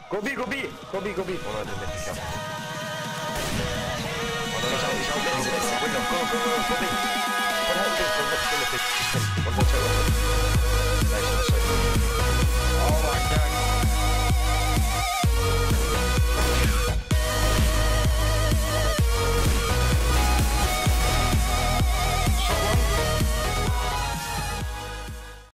Go B, go B, go B, go B. One on the mid, careful. One on the window, go B. One help me, one help me, one more turn.